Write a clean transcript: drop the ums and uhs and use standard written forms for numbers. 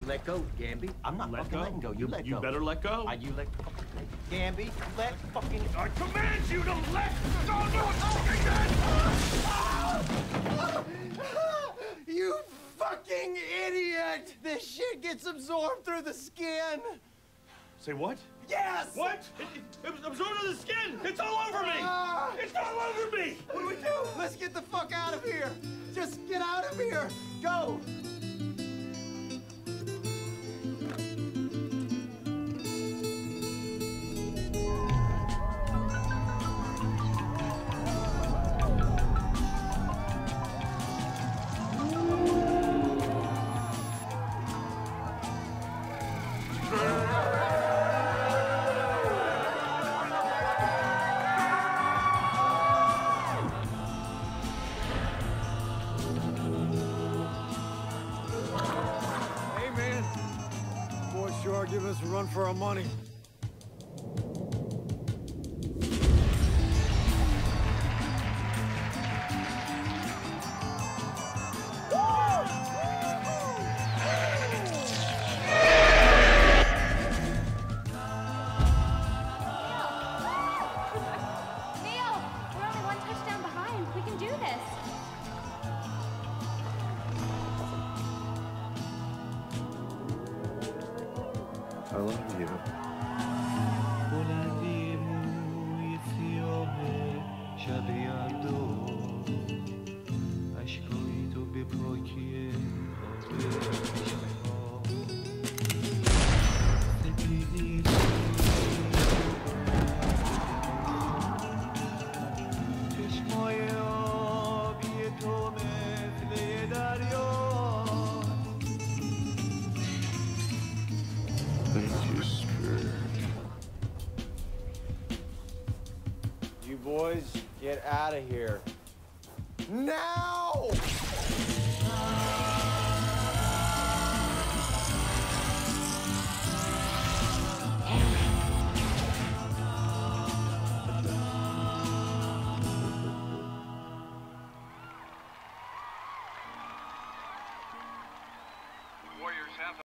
Let go, Gamby. I'm not fucking letting go. You let go. You better let go. You let go. Gamby, let fucking... I command you to let go! Do it again! You fucking idiot! This shit gets absorbed through the skin. Say what? Yes! What? It was absorbed in the skin! It's all over me! It's all over me! What do we do? Let's get the fuck out of here! Just get out of here! Go! Give us a run for our money. I love you. You boys, get out of here. Now!